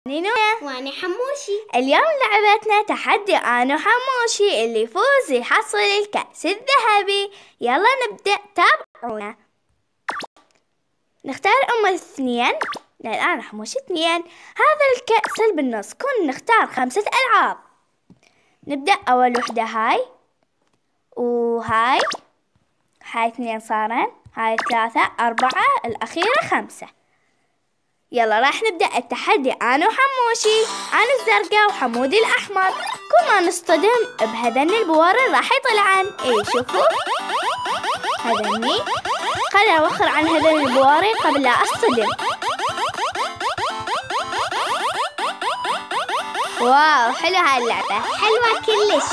نينويا وأنا حموشي. اليوم لعبتنا تحدي أنا وحموشي، اللي يفوز يحصل الكأس الذهبي. يلا نبدأ، تابعونا. نختار الاثنين، الآن حموشي 2. هذا الكأس اللي بالنص كون نختار 5 ألعاب. نبدأ أول وحدة هاي وهاي 2 صارن، هاي 3 4 الأخيرة 5. يلا راح نبدأ التحدي أنا وحموشي. أنا الزرقاء وحمودي الأحمر. كل ما نصطدم بهذن البوار راح يطلعن. شوفوا هذني، خليني أوخر عن هذن البواري قبل لا أصطدم. واو حلو هاي اللعبة، حلوة كلش.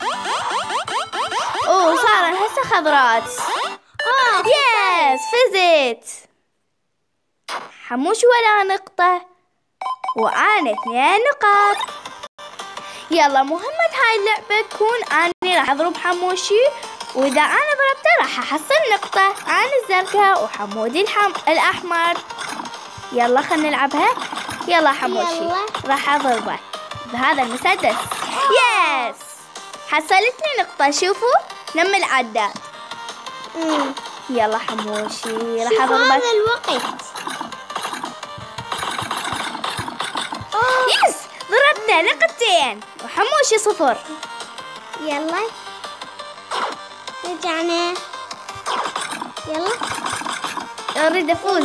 صار هسه خضرات. يس فزت. حموش ولا نقطة وأنا 2 نقاط. يلا مهمة هاي اللعبة تكون أنا راح أضرب حموشي، وإذا أنا ضربته راح أحصل نقطة. أنا الزرقاء وحمودي الأحمر. يلا خلنا نلعبها. يلا حموشي يلا. راح أضربه بهذا المسدس. يس حصلتني نقطة. شوفوا لما العداد. يلا حموشي راح أضربه. هذا الوقت. يس ضربنا نقطتين وحموشي 0. يلا رجعنا. يلا أريد أفوز.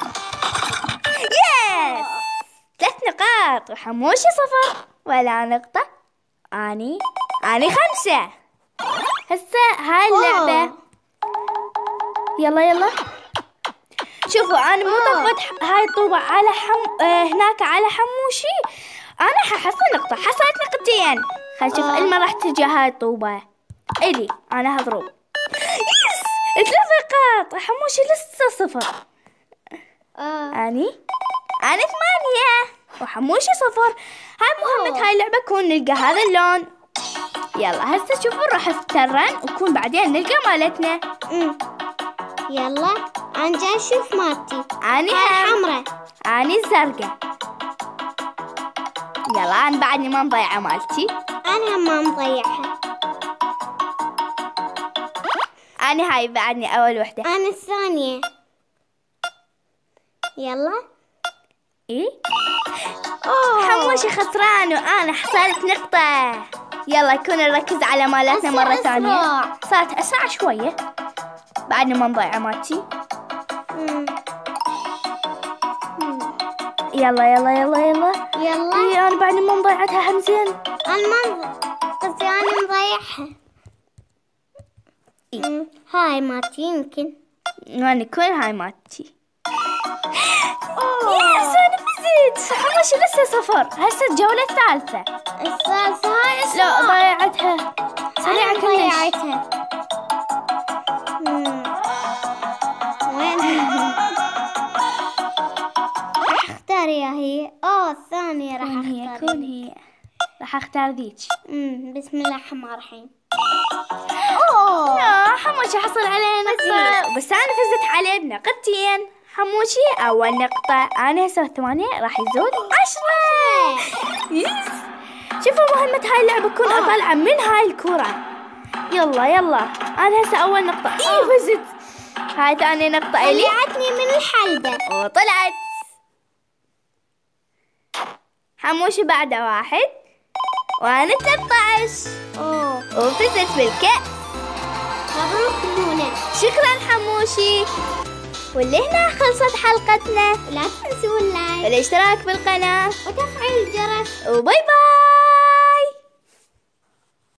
يس 3 نقاط وحموشي 0 ولا نقطة. أني 5. هسه هاي اللعبة. يلا شوفوا أنا مو طفت هاي الطوبة على هناك على حموشي. أنا ححصل نقطة، حصلت نقطتين. خل نشوف المرة راح تجي هاي الطوبة إلي. أنا هضرب. يس 3 نقاط. حموشي لسه 0. أني 8 وحموشي 0. هاي مهمة هاي اللعبة كون نلقى هذا اللون. يلا هسه شوفوا راح نترن وكون بعدين نلقى مالتنا. يلا أنا جاي أشوف مالتي. أني حمرا. أني الزرقاء. يلا أنا بعدني ما مضيعة مالتي. أنا ما مضيعها. أنا هاي بعدني أول وحدة. أنا الثانية. يلا. حموشي خسران وأنا حصلت نقطة. يلا كنا نركز على مالتنا مرة ثانية. صارت أسرع شوية. بعدني ما مضيعة مالتي. يلا أنا بعدني ما مضيعتها همزين. قصدي أنا مضيعها. هاي مالتي يمكن. وأنا كل هاي مالتي. يس أنا فزت. حموشي لسه 0. هسه الجولة الثالثة. الثالثة هاي لا ضيعتها سريعة كلش. ضيعتها. وين راح اختار يا هي. الثانية راح اختار. كون هي راح اختار ذيك. بسم الله الرحمن الرحيم. لا حموشي حصل عليه نقطة، بس أنا فزت عليه بنقطتين. حموشي أول نقطة. أنا هسه 8 راح يزود 10. يس شوفوا مهمة هاي اللعبة كون أطلع من هاي الكرة. يلا أنا هسه أول نقطة. فزت. هاي ثاني نقطة إلي. طلعتني من الحلبة وطلعت. حموشي بعده 1 وأنا 13. وفزت بالكأس. مبروك منى. شكرا حموشي. واللي هنا خلصت حلقتنا. لا تنسوا اللايك والاشتراك بالقناة وتفعيل الجرس. وباي باي.